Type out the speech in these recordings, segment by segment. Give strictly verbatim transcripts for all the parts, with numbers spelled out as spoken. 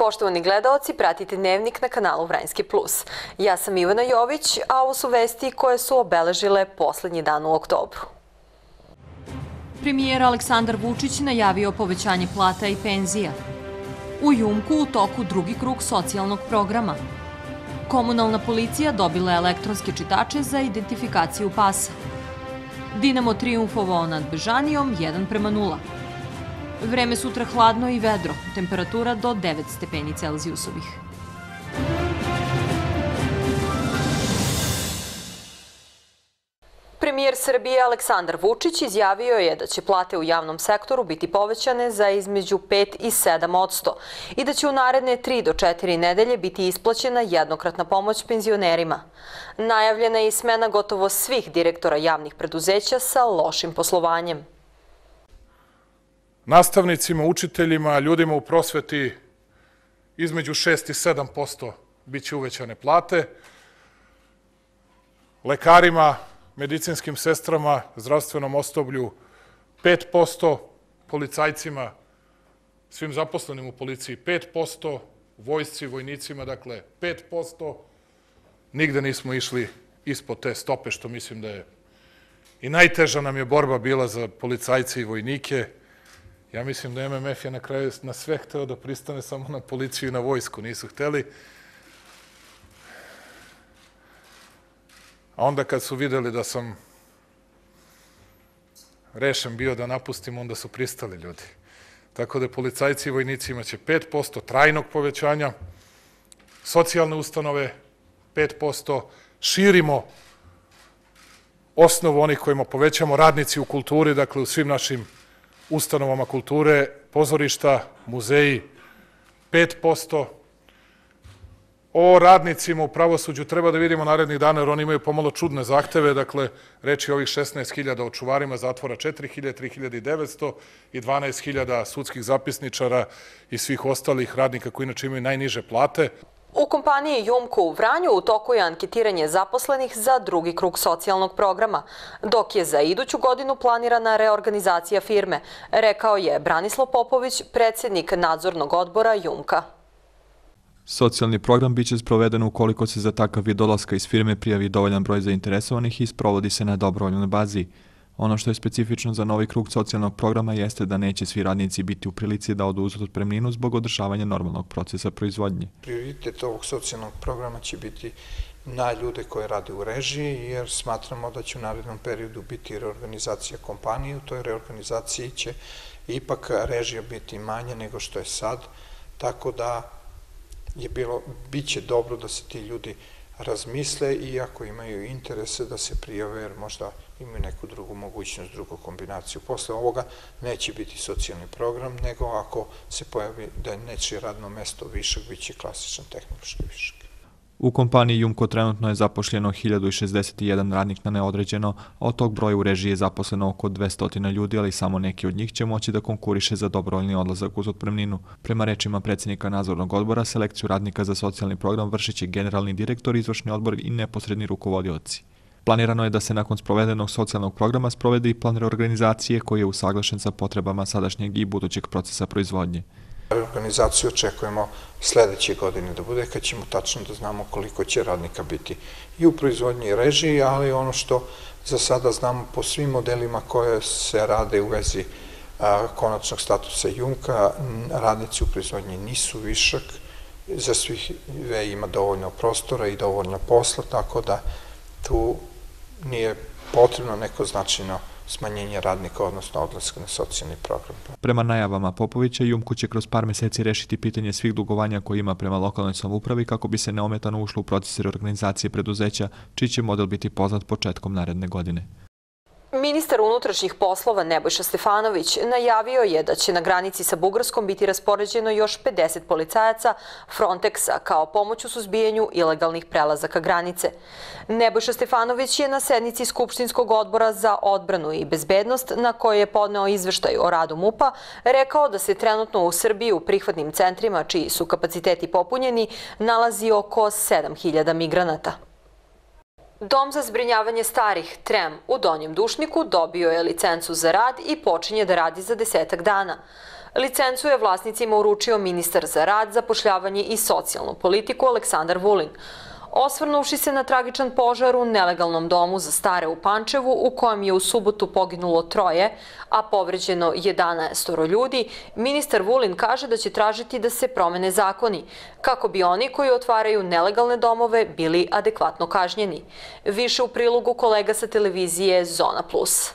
Poštovani gledaoci, pratite Dnevnik na kanalu Vranjski plus. Ja sam Ivana Jović, a ovo su vesti koje su obeležile poslednji dan u oktobru. Premijer Aleksandar Vučić najavio povećanje plata i penzija. U Jumku u toku drugi krug socijalnog programa. Komunalna policija dobila elektronske čitače za identifikaciju pasa. Dinamo trijumfovao nad Bežanijom jedan prema nula. Vreme sutra hladno i vedro, temperatura do devet stepeni Celzijusovih. Premijer Srbije Aleksandar Vučić izjavio je da će plate u javnom sektoru biti povećane za između pet i sedam posto i da će u naredne tri do četiri nedelje biti isplaćena jednokratna pomoć penzionerima. Najavljena je i smena gotovo svih direktora javnih preduzeća sa lošim poslovanjem. Nastavnicima, učiteljima, ljudima u prosveti između šest i sedam posto biće uvećane plate. Lekarima, medicinskim sestrama, zdravstvenom osoblju pet posto, policajcima, svim zaposlenim u policiji pet posto, vojsci, vojnicima, dakle pet posto. Nigde nismo išli ispod te stope, što mislim da je i najteža nam je borba bila za policajce i vojnike. Ja mislim da M M F je na kraju na sve hteo da pristane, samo na policiju i na vojsku nisu hteli. A onda kad su videli da sam rešen bio da napustim, onda su pristali ljudi. Tako da policajci i vojnici imaće pet posto trajnog povećanja, socijalne ustanove pet posto, širimo osnovu onih kojima povećamo, radnici u kulturi, dakle u svim našim ustanovama kulture, pozorišta, muzeji, pet posto. O radnicima u pravosuđu treba da vidimo narednih dana, jer oni imaju pomalo čudne zahteve. Dakle, reč je ovih šesnaest hiljada o čuvarima zatvora, četiri hiljade, tri hiljade devetsto i dvanaest hiljada sudskih zapisničara i svih ostalih radnika koji inače imaju najniže plate. U kompaniji Jumko u Vranju u toku je anketiranje zaposlenih za drugi krug socijalnog programa, dok je za iduću godinu planirana reorganizacija firme, rekao je Branislav Popović, predsjednik nadzornog odbora Jumka. Socijalni program biće sproveden ukoliko se za takav vid dolaska iz firme prijavi dovoljan broj zainteresovanih i sprovodi se na dobrovoljnoj bazi. Ono što je specifično za novi krug socijalnog programa jeste da neće svi radnici biti u prilici da odu uz otpremninu zbog održavanja normalnog procesa proizvodnje. Prioritet ovog socijalnog programa će biti na ljude koje rade u režiji, jer smatramo da će u narednom periodu biti reorganizacija kompanije. U toj reorganizaciji će ipak režija biti manja nego što je sad, tako da je bilo, bit će dobro da se ti ljudi razmisle i ako imaju interese da se prijave, jer možda imaju neku drugu mogućnost, drugu kombinaciju. Posle ovoga neće biti socijalni program, nego ako se pojavi da je nečije radno mesto višak, bit će klasičan tehnološki višak. U kompaniji Jumko trenutno je zapošljeno hiljadu šezdeset jedan radnik na neodređeno, a od tog broja u režiji je zaposleno oko dvesta ljudi, ali samo neki od njih će moći da konkuriše za dobrovoljni odlazak uz otpremninu. Prema rečima predsjednika nadzornog odbora, selekciju radnika za socijalni program vršit će generalni direktor, izvršni odbor i neposredni rukovodioci. Planirano je da se nakon sprovedenog socijalnog programa sprovede i plan reorganizacije koji je usaglašen sa potrebama sadašnjeg i budućeg procesa proizvodnje. Reorganizaciju očekujemo sledeće godine da bude, kad ćemo tačno da znamo koliko će radnika biti i u proizvodnji i režiji, ali ono što za sada znamo po svim modelima koje se rade u vezi konačnog statusa Jumka, radnici u proizvodnji nisu višak, za svih ima dovoljno prostora i dovoljno posla, tako da tu nije potrebno neko značajno smanjenje radnika, odnosno odlaska na socijalni program. Prema najavama Popovića, Jumko će kroz par meseci rešiti pitanje svih dugovanja koje ima prema lokalnoj samoupravi kako bi se neometano ušlo u proces reorganizacije preduzeća, čiji će model biti poznat početkom naredne godine. Ministar unutrašnjih poslova Nebojša Stefanović najavio je da će na granici sa Bugarskom biti raspoređeno još pedeset policajaca Frontexa kao pomoć u suzbijanju ilegalnih prelazaka granice. Nebojša Stefanović je na sednici Skupštinskog odbora za odbranu i bezbednost, na kojoj je podneo izveštaj o radu MUP-a, rekao da se trenutno u Srbiji u prihvatnim centrima, čiji su kapaciteti popunjeni, nalazi oko sedam hiljada migranata. Dom za zbrinjavanje starih, Trem, u Donjem Dušniku dobio je licencu za rad i počinje da radi za desetak dana. Licencu je vlasnicima uručio ministar za rad, zapošljavanje i socijalnu politiku Aleksandar Vulin. Osvrnuvši se na tragičan požar u nelegalnom domu za stare u Pančevu, u kojem je u subotu poginulo troje, a povređeno jedanaest ljudi, ministar Vulin kaže da će tražiti da se promene zakoni, kako bi oni koji otvaraju nelegalne domove bili adekvatno kažnjeni. Više u prilogu kolega sa televizije Zona plus.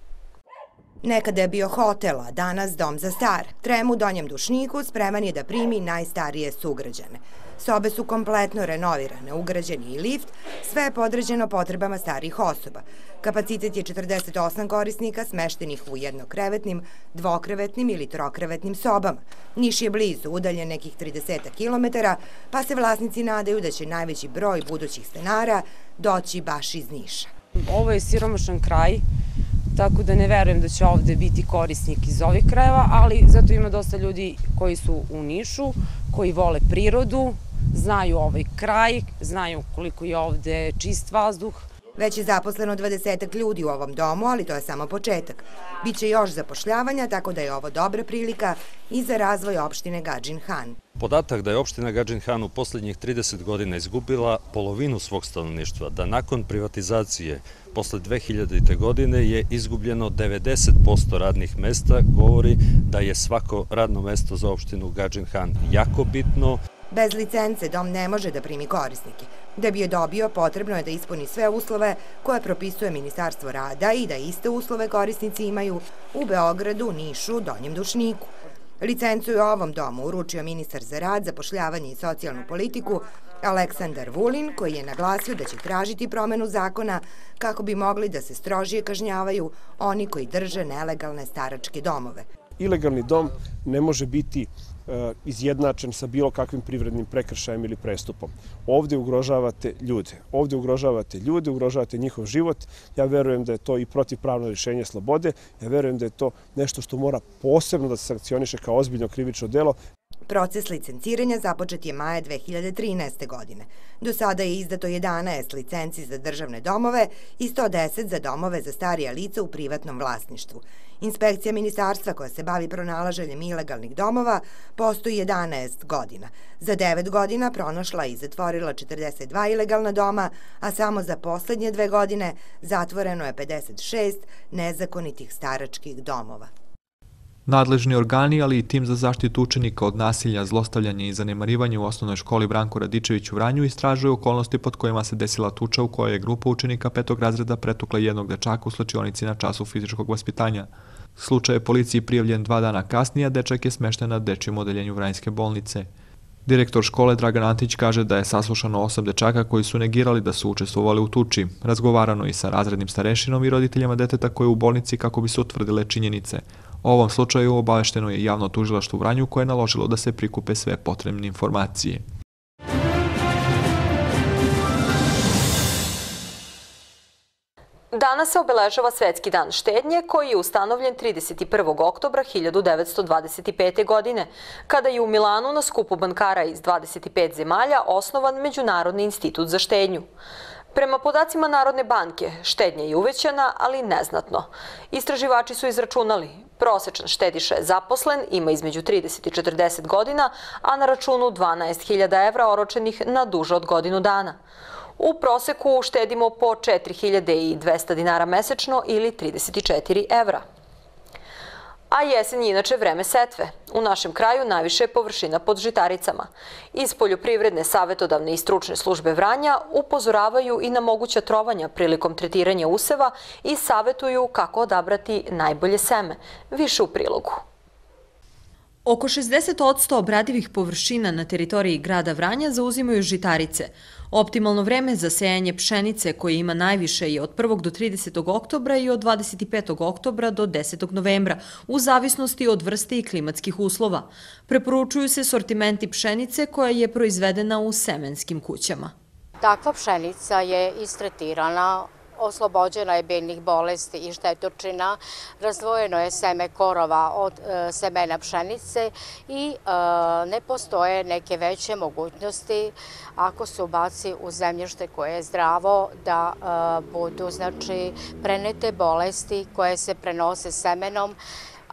Nekada je bio hotel, a danas dom za stare. Trem u Donjem Dušniku spreman je da primi najstarije sugrađane. Sobe su kompletno renovirane, ugrađeni i lift, sve je podređeno potrebama starijih osoba. Kapacitet je četrdeset osam korisnika smeštenih u jednokrevetnim, dvokrevetnim ili trokrevetnim sobama. Niš je blizu, udaljen nekih trideset kilometara, pa se vlasnici nadaju da će najveći broj budućih stanara doći baš iz Niša. Ovo je siromašan kraj, tako da ne verujem da će ovde biti korisnik iz ovih krajeva, ali zato ima dosta ljudi koji su u Nišu, koji vole prirodu, znaju ovaj kraj, znaju koliko je ovde čist vazduh. Već je zaposleno dvadesetak ljudi u ovom domu, ali to je samo početak. Biće još zapošljavanja, tako da je ovo dobra prilika i za razvoj opštine Gadžin Han. Podatak da je opština Gadžin Han u poslednjih trideset godina izgubila polovinu svog stanovništva, da nakon privatizacije posle dve hiljadite. godine je izgubljeno devedeset posto radnih mesta, govori da je svako radno mesto za opštinu Gadžin Han jako bitno. Bez licence dom ne može da primi korisnike. Da bi je dobio, potrebno je da ispuni sve uslove koje propisuje Ministarstvo rada i da iste uslove korisnici imaju u Beogradu, Nišu, Donjem Dušniku. Licencu je ovom domu uručio ministar za rad, zapošljavanje i socijalnu politiku Aleksandar Vulin, koji je naglasio da će tražiti promenu zakona kako bi mogli da se strožije kažnjavaju oni koji drže nelegalne staračke domove. Ilegalni dom ne može biti izjednačen sa bilo kakvim privrednim prekršajem ili prestupom. Ovde ugrožavate ljude. Ovde ugrožavate ljude, ugrožavate njihov život. Ja verujem da je to i protivpravno rješenje slobode. Ja verujem da je to nešto što mora posebno da se sankcioniše kao ozbiljno krivično delo. Proces licenciranja započet je maja dve hiljade trinaeste. godine. Do sada je izdato jedanaest licenci za državne domove i sto deset za domove za starija lica u privatnom vlasništvu. Inspekcija ministarstva koja se bavi pronalaženjem ilegalnih domova postoji jedanaest godina. Za devet godina pronašla i zatvorila četrdeset dva ilegalna doma, a samo za poslednje dve godine zatvoreno je pedeset šest nezakonitih staračkih domova. Nadležni organi, ali i tim za zaštitu učenika od nasilja, zlostavljanja i zanemarivanja u osnovnoj školi Branko Radičević u Vranju istražuju okolnosti pod kojima se desila tuča u kojoj je grupa učenika petog razreda pretukla jednog dečaka u slačionici na času fizičkog vaspitanja. Slučaj je policiji prijavljen dva dana kasnije, a dečak je smešten na dečijem odeljenju Vranjske bolnice. Direktor škole Dragan Antić kaže da je saslušano osam dečaka koji su negirali da su učestvovali u tuči. Razgovarano i sa razrednim starešinom i roditeljima deteta koje je u bolnici kako bi se utvrdile činjenice. O ovom slučaju obavešteno je javno tužilaštvo u Vranju koje je naložilo da se prikupe sve potrebne informacije. Danas se obeležava Svetski dan štednje koji je ustanovljen trideset prvog oktobra hiljadu devetsto dvadeset pete. godine, kada je u Milanu na skupu bankara iz dvadeset pet zemalja osnovan Međunarodni institut za štednju. Prema podacima Narodne banke, štednja je uvećana, ali neznatno. Istraživači su izračunali, prosečan štediša je zaposlen, ima između trideset i četrdeset godina, a na računu dvanaest hiljada evra oročenih na duže od godinu dana. U proseku štedimo po četiri hiljade dvesta dinara mesečno ili trideset četiri evra. A jesen je inače vreme setve. U našem kraju najviše je površina pod žitaricama. Iz Poljoprivredne, savetodavne i stručne službe Vranja upozoravaju i na moguća trovanja prilikom tretiranja useva i savetuju kako odabrati najbolje seme. Više u prilogu. Oko šezdeset posto obradivih površina na teritoriji grada Vranja zauzimaju žitarice. Optimalno vreme za sejanje pšenice, koje ima najviše, je od prvog do tridesetog oktobra i od dvadeset petog oktobra do desetog novembra, u zavisnosti od vrste i klimatskih uslova. Preporučuju se sortimenti pšenice koja je proizvedena u semenskim kućama. Takva pšenica je istretirana, oslobođena je biljnih bolesti i štetočina, razdvojeno je seme korova od semena pšenice i ne postoje neke veće mogućnosti ako se ubaci u zemljište koje je zdravo da budu, znači, prenete bolesti koje se prenose semenom,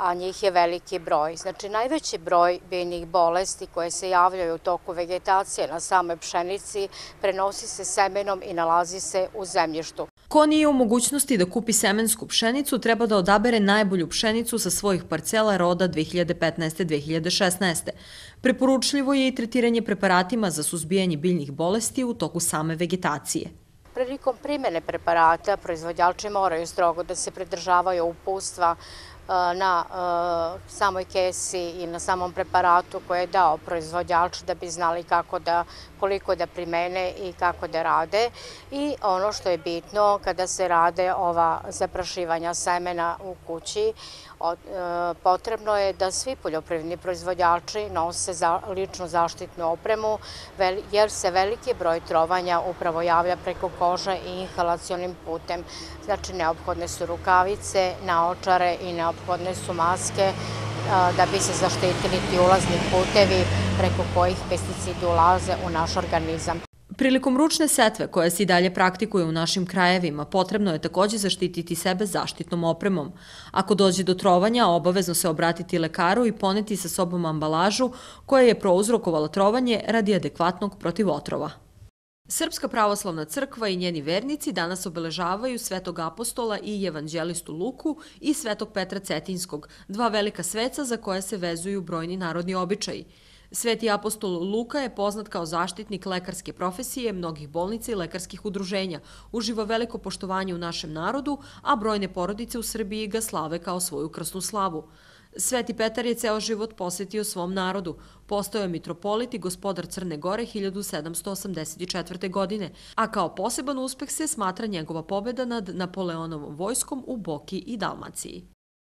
a njih je veliki broj. Znači, najveći broj biljnih bolesti koje se javljaju u toku vegetacije na samoj pšenici prenosi se semenom i nalazi se u zemljištu. Ko nije u mogućnosti da kupi semensku pšenicu, treba da odabere najbolju pšenicu sa svojih parcela roda dve hiljade petnaeste do dve hiljade šesnaeste. Preporučljivo je i tretiranje preparatima za suzbijanje biljnih bolesti u toku same vegetacije. Prilikom primjene preparata proizvođači moraju strogo da se pridržavaju uputstva na samoj kesi i na samom preparatu koje je dao proizvođač da bi znali kako da, koliko da primene i kako da rade. I ono što je bitno kada se rade ova zaprašivanja semena u kući, potrebno je da svi poljoprivredni proizvođači nose ličnu zaštitnu opremu, jer se veliki broj trovanja upravo javlja preko kože i inhalacionim putem. Znači, neophodne su rukavice, naočare i neophodne su maske da bi se zaštitili ti ulazni putevi preko kojih pesticidi ulaze u naš organizam. Prilikom ručne setve, koja se i dalje praktikuje u našim krajevima, potrebno je također zaštititi sebe zaštitnom opremom. Ako dođe do trovanja, obavezno se obratiti lekaru i poneti sa sobom ambalažu koja je prouzrokovala trovanje radi adekvatnog protivotrova. Srpska pravoslavna crkva i njeni vernici danas obeležavaju Svetog apostola i evanđelistu Luku i Svetog Petra Cetinjskog, dva velika sveca za koje se vezuju brojni narodni običaji. Sveti apostol Luka je poznat kao zaštitnik lekarske profesije, mnogih bolnica i lekarskih udruženja. Uživa veliko poštovanje u našem narodu, a brojne porodice u Srbiji ga slave kao svoju krsnu slavu. Sveti Petar je ceo život posvetio svom narodu. Postao je mitropolit i gospodar Crne Gore hiljadu sedamsto osamdeset četvrte. godine, a kao poseban uspeh se smatra njegova pobjeda nad Napoleonovom vojskom u Boki i Dalmaciji.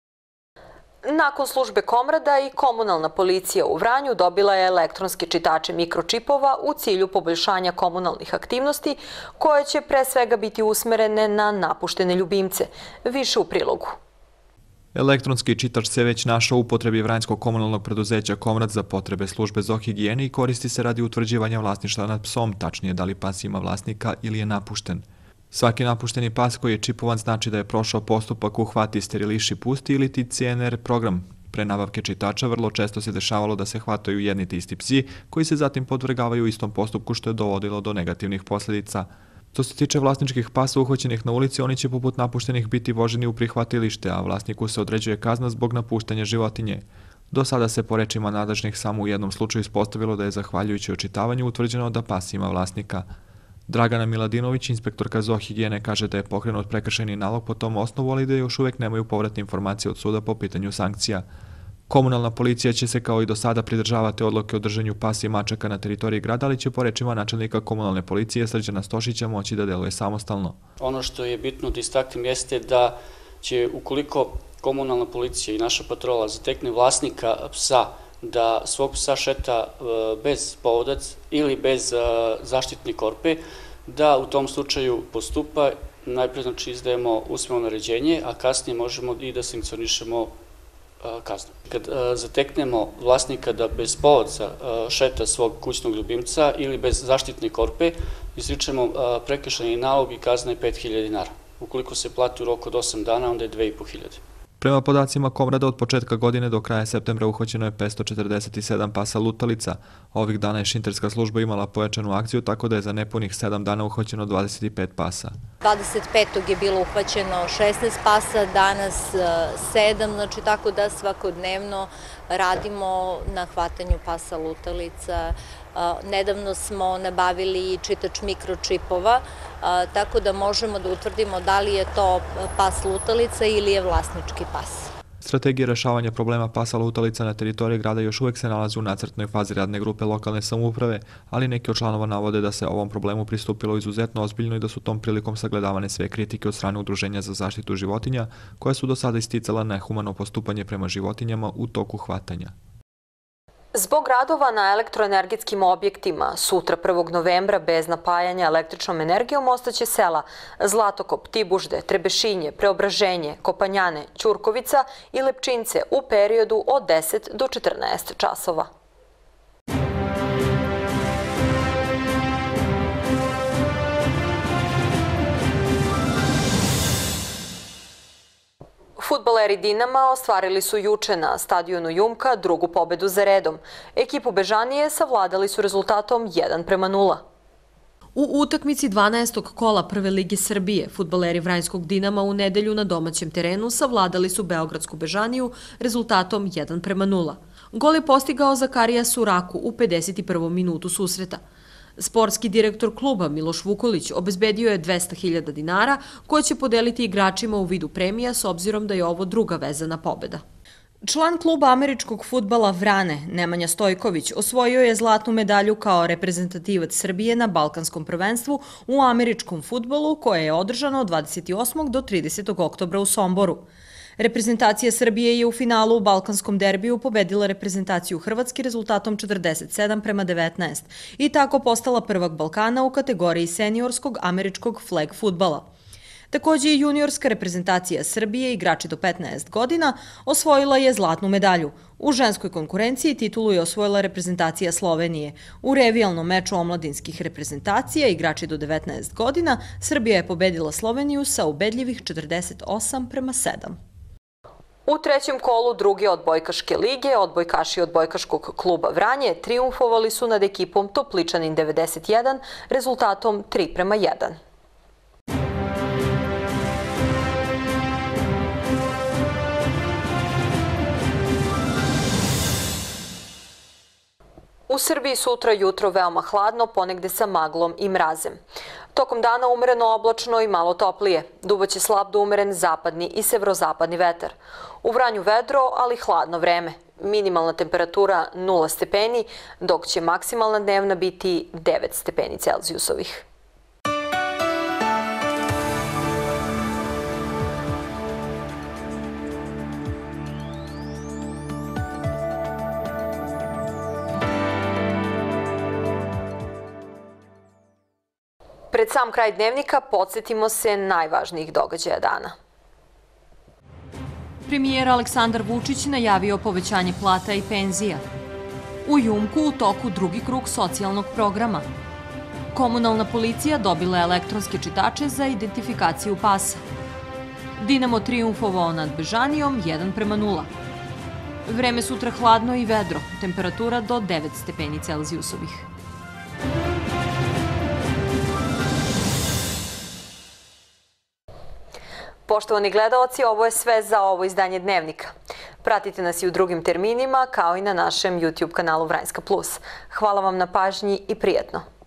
Nakon službe Komrada i komunalna policija u Vranju dobila je elektronske čitače mikročipova u cilju poboljšanja komunalnih aktivnosti koje će pre svega biti usmerene na napuštene ljubimce. Više u prilogu. Elektronski čitač se već našao u upotrebi vranjskog komunalnog preduzeća Komrad za potrebe službe zoohigijene i koristi se radi utvrđivanja vlasništva nad psom, tačnije da li pas ima vlasnika ili je napušten. Svaki napušteni pas koji je čipovan znači da je prošao postupak uhvati, steriliši, pusti ili ti C N R program. Pre nabavke čitača vrlo često se dešavalo da se hvataju jedni te isti psi koji se zatim podvrgavaju istom postupku što je dovodilo do negativnih posljedica. Što se tiče vlasničkih pasa uhvaćenih na ulici, oni će poput napuštenih biti voženi u prihvatilište, a vlasniku se određuje kazna zbog napuštanja životinje. Do sada se po rečima nadležnih samo u jednom slučaju ispostavilo da je zahvaljujući očitavanju utvrđeno da pas ima vlasnika. Dragana Miladinović, inspektorka zoohigijene, kaže da je pokrenut prekršajni nalog po tom osnovu, ali da još uvek nemaju povratne informacije od suda po pitanju sankcija. Komunalna policija će se kao i do sada pridržavati odluke o držanju pasa i mačaka na teritoriji grada, ali će po rečima načelnika komunalne policije Srđana Stošića moći da deluje samostalno. Ono što je bitno da istaknem jeste da će, ukoliko komunalna policija i naša patrola zatekne vlasnika psa da svog psa šeta bez povodac ili bez zaštitne korpe, da u tom slučaju postupa. Najprej znači izdajemo usmeno naređenje, a kasnije možemo i da sankcionišemo kaznu. Kad zateknemo vlasnika da bez povodca šeta svog kućnog ljubimca ili bez zaštitne korpe, izričemo prekršajni nalog i kazna je pet hiljada dinara. Ukoliko se plati u roku od osam dana, onda je dve i po hiljade. Prema podacima Komrada, od početka godine do kraja septembra uhvaćeno je petsto četrdeset sedam pasa lutalica. Ovih dana je šinterska služba imala pojačanu akciju, tako da je za nepunih sedam dana uhvaćeno dvadeset pet pasa. dvadeset petog je bilo uhvaćeno šesnaest pasa, danas sedam, znači tako da svakodnevno radimo na hvatanju pasa lutalica. Nedavno smo nabavili čitač mikročipova, tako da možemo da utvrdimo da li je to pas lutalica ili je vlasnički pas. Strategija rešavanja problema pasa lutalica na teritoriji grada još uvek se nalazi u nacrtnoj fazi radne grupe lokalne samouprave, ali neki od članova navode da se ovom problemu pristupilo izuzetno ozbiljno i da su tom prilikom sagledavane sve kritike od strane Udruženja za zaštitu životinja, koja su do sada isticala nehumano postupanje prema životinjama u toku hvatanja. Zbog radova na elektroenergetskim objektima, sutra prvog novembra bez napajanja električnom energijom ostaće sela Zlatokop, Tibužde, Trebešinje, Preobraženje, Kopanjane, Ćurkovica i Lepčince u periodu od deset do četrnaest časova. Fudbaleri Dinama ostvarili su juče na stadionu Jumka drugu pobedu za redom. Ekipu Bežanije savladali su rezultatom jedan prema nula. U utakmici dvanaestog kola Prve lige Srbije, fudbaleri Vranjskog Dinama u nedelju na domaćem terenu savladali su Beogradsku Bežaniju rezultatom jedan prema nula. Gol je postigao Zakarija Suraku u pedeset prvom minutu susreta. Sportski direktor kluba Miloš Vukolić obezbedio je dvesta hiljada dinara koje će podeliti igračima u vidu premija s obzirom da je ovo druga vezana pobeda. Član kluba američkog fudbala Vrane, Nemanja Stojković, osvojio je zlatnu medalju kao reprezentativac Srbije na Balkanskom prvenstvu u američkom fudbalu koje je održano od dvadeset osmog do tridesetog oktobra u Somboru. Reprezentacija Srbije je u finalu u balkanskom derbiju pobedila reprezentaciju Hrvatske rezultatom četrdeset sedam prema devetnaest i tako postala prvak Balkana u kategoriji seniorskog američkog flag fudbala. Takođe i juniorska reprezentacija Srbije, igrači do petnaest godina, osvojila je zlatnu medalju. U ženskoj konkurenciji titulu je osvojila reprezentacija Slovenije. U revijalnom meču omladinskih reprezentacija, igrači do devetnaest godina, Srbija je pobedila Sloveniju sa ubedljivih četrdeset osam prema sedam. U trećem kolu druge odbojkaške lige, odbojkaši odbojkaškog kluba Vranje trijumfovali su nad ekipom Topličanin devedeset jedan rezultatom tri prema jedan. U Srbiji sutra jutro veoma hladno, ponegde sa maglom i mrazem. Tokom dana umereno oblačno i malo toplije. Duvaće slab do umeren zapadni i severozapadni vetar. U Vranju vedro, ali hladno vreme. Minimalna temperatura nula stepeni, dok će maksimalna dnevna biti devet stepeni Celzijusovih. Pred sam kraj dnevnika podsjetimo se najvažnijih događaja dana. Premijer Aleksandar Vučić najavio povećanje plata i penzija. U Jumku u toku drugi krug socijalnog programa. Komunalna policija dobila elektronske čitače za identifikaciju pasa. Dinamo trijumfovao nad Bežanijom jedan prema nula. Vreme sutra hladno i vedro, temperatura do devet stepeni Celzijusovih. Poštovani gledaoci, ovo je sve za ovo izdanje Dnevnika. Pratite nas i u drugim terminima, kao i na našem YouTube kanalu Vranjska plus. Hvala vam na pažnji i prijatno.